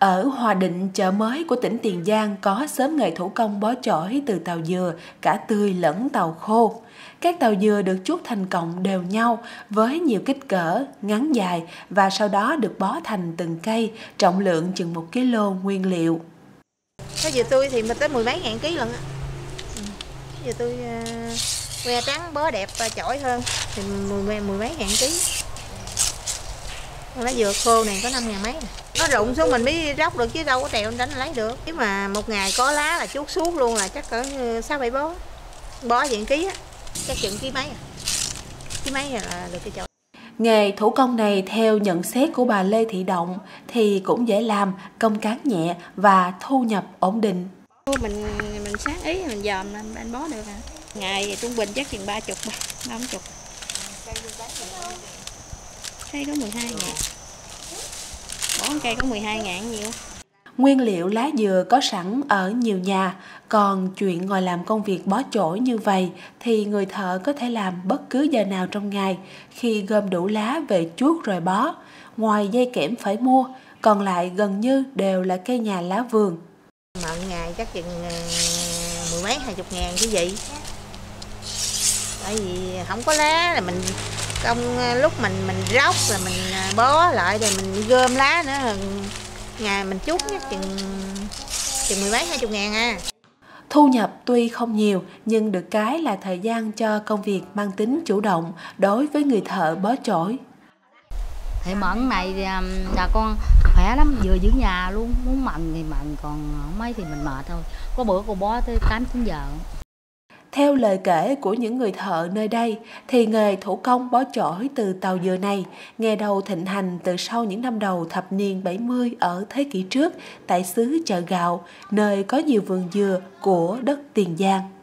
Ở Hòa Định, chợ mới của tỉnh Tiền Giang có xóm nghề thủ công bó chổi từ tàu dừa, cả tươi lẫn tàu khô. Các tàu dừa được chuốt thành cọng đều nhau với nhiều kích cỡ, ngắn dài và sau đó được bó thành từng cây, trọng lượng chừng 1 kg nguyên liệu. Cái dừa tươi thì mình tới 10 mấy ngàn ký lần á. Dừa tươi que trắng bó đẹp chổi hơn thì mười mấy ngàn ký. Lá dừa khô này có 5 ngàn mấy. Nó rụng xuống mình mới róc được chứ đâu có trèo đánh lấy được. Nếu mà một ngày có lá là chuốt suốt luôn là chắc cỡ 6-7 bó. Bó diện ký á, chắc chừng ký mấy. Ký mấy là được cái chổi. Nghề thủ công này theo nhận xét của bà Lê Thị Động thì cũng dễ làm, công cán nhẹ và thu nhập ổn định. Mình sáng ý mình dòm anh bó được hả? Ngày trung bình chắc chừng 30, 50. Cây có 12 ngàn. Bỏ cây có 12 ngàn nhiều. Nguyên liệu lá dừa có sẵn ở nhiều nhà, còn chuyện ngồi làm công việc bó chổi như vậy thì người thợ có thể làm bất cứ giờ nào trong ngày khi gom đủ lá về chuốt rồi bó. Ngoài dây kẽm phải mua, còn lại gần như đều là cây nhà lá vườn. Mận ngày chắc chừng 10 mấy 20 ngàn chứ gì. Tại vì không có lá là mình công lúc mình róc rồi mình bó lại rồi mình gom lá nữa, ngày mình chút chắc chừng 10 mấy 20 ngàn à. Thu nhập tuy không nhiều nhưng được cái là thời gian cho công việc mang tính chủ động đối với người thợ bó chổi. Thì mận này là con khỏe lắm, vừa giữ nhà luôn, muốn mận thì mận, còn không mấy thì mình mệt thôi. Có bữa cô bó tới 8-9 giờ. Theo lời kể của những người thợ nơi đây, thì nghề thủ công bó chổi từ tàu dừa này nghe đầu thịnh hành từ sau những năm đầu thập niên 70 ở thế kỷ trước tại xứ Chợ Gạo, nơi có nhiều vườn dừa của đất Tiền Giang.